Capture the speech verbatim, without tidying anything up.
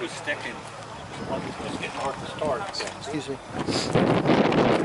was sticking. It's getting hard to start. Excuse me.